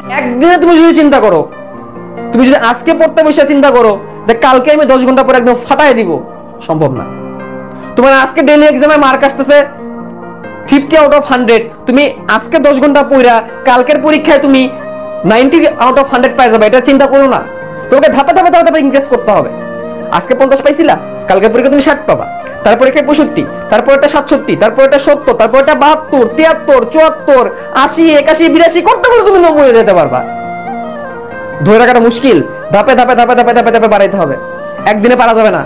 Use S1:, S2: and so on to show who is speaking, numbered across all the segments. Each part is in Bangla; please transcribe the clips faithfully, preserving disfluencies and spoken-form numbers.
S1: একদিনে তুমি যদি চিন্তা করো, তুমি যদি আজকে পড়তে বসে চিন্তা করো যে কালকে আমি দশ ঘন্টা পরে একদম ফাটাই দিব, সম্ভব না। তোমার আজকে ডেইলি এক্সামে মার্ক আসতেছে ফিফটি আউট অফ হান্ড্রেড, তুমি আজকে দশ ঘন্টা পড়া কালকের পরীক্ষায় তুমি নাইনটি আউট অফ হান্ড্রেড পাই যাবে, এটা চিন্তা করো না। তোমাকে ধাপে ধাপে ধাপে ধাপে ইনক্রিজ করতে হবে। আজকে পঞ্চাশ পাইছিলা, কালকের পরীক্ষা তুমি ষাট পাবা, তার পরীক্ষায় পঁয়ষট্টি, তারপর এটা সাতষট্টি, তারপর এটা সত্তর, তারপর এটা বাহাত্তর, তিয়াত্তর, চুয়াত্তর, আশি, একাশি, বিরাশি করতে করতে তুমি নব্বই যেতে পারবা। ধরে রাখাটা মুশকিল, ধাপে ধাপে ধাপে ধাপে ধাপে ধাপে বাড়াইতে হবে, একদিনে পারা যাবে না,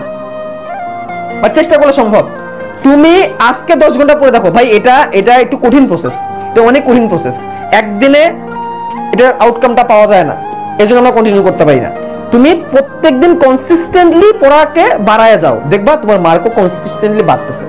S1: চেষ্টা করলে সম্ভব। তুমি আজকে দশ ঘন্টা পড়ে দেখো ভাই, এটা এটা একটু কঠিন প্রসেস, এটা অনেক কঠিন প্রসেস, একদিনে এটার আউটকামটা পাওয়া যায় না, এই জন্য আমরা কন্টিনিউ করতে পারি না। তুমি প্রত্যেকদিন কনসিস্টেন্টলি পড়াকে বাড়ায় যাও, দেখবা তোমার মার্কও কনসিস্টেন্টলি বাড়তেছে।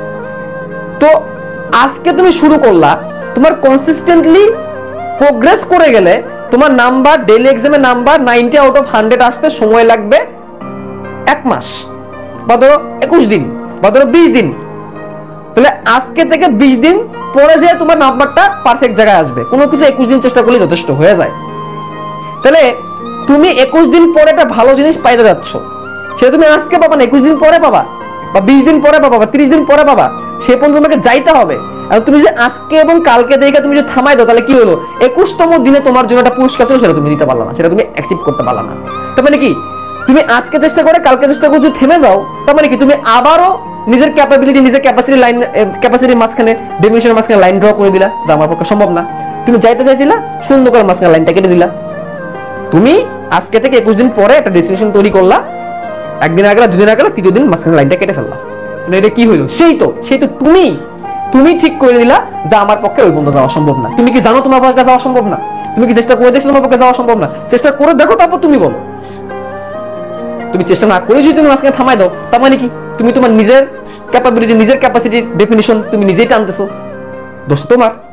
S1: তো আজকে তুমি শুরু করলা, তোমার কনসিস্টেন্টলি প্রোগ্রেস করে গেলে তোমার নাম্বার ডেইলি এক্সামের number ninety out of hundred আসতে সময় লাগবে এক মাস, বা ধরো একুশ দিন, বা ধরো বিশ দিন। তাহলে আজকে থেকে বিশ দিন পরে যে তোমার নাম্বারটা পারফেক্ট জায়গায় আসবে, কোনো কিছু একুশ দিন চেষ্টা করলে যথেষ্ট হয়ে যায়। তাহলে তুমি একুশ দিন পরে একটা ভালো জিনিস পাইতে যাচ্ছ, সেটা তুমি আজকে পাবা না, একুশ দিন পরে পাবা, বা বিশ দিন পরে পাবা, বা ত্রিশ দিন পরে পাবা, সে পর্যন্ত তোমাকে যাইতে হবে। আর তুমি যে আজকে এবং কালকে দেখে তুমি যদি থামাই দাও, তাহলে কি হলো, একুশতম দিনে তোমার জন্য একটা পুরস্কার ছিল, সেটা তুমি দিতে পারলা না, সেটা তুমি অ্যাকসেপ্ট করতে পারলা না। তার মানে কি, তুমি আজকে চেষ্টা করে কালকে চেষ্টা করে যদি থেমে যাও, তার মানে কি তুমি আবারও নিজের ক্যাপাবিলিটি, নিজের ক্যাপাসিটি লাইন, ক্যাপাসিটির মাঝখানে, ডেফিনিশনের মাঝখানে লাইন ড্র করে দিলা, যা আমার পক্ষে সম্ভব না। তুমি যাইতে চাইছিলা, সুন্দর করে মাঝখানে লাইনটা কেটে দিলা। তুমি আজকে থেকে একুশ দিন পরে একটা ডেস্টিনেশন তৈরি করলা, একদিন আগে, দুদিন আগে, তৃতীয় দিন মাঝখানে লাইনটা কেটে ফেললা। এটা কি হইলো, সেই তো সেই তো তুমি তুমি ঠিক করে দিলা যে আমার পক্ষে ওই পর্যন্ত যাওয়া সম্ভব না। তুমি কি জানো তোমার পক্ষে যাওয়া সম্ভব না? তুমি কি চেষ্টা করে দেখছো তোমার পক্ষে যাওয়া সম্ভব না? চেষ্টা করে দেখো, তারপর তুমি বলো। তুমি চেষ্টা না করে যদি তুমি মাঝখানে থামাই দাও, তার মানে কি তুমি তোমার নিজের ক্যাপাবিলিটি, নিজের ক্যাপাসিটির ডেফিনিশন তুমি নিজেই টানতেছো, দোষ তোমার।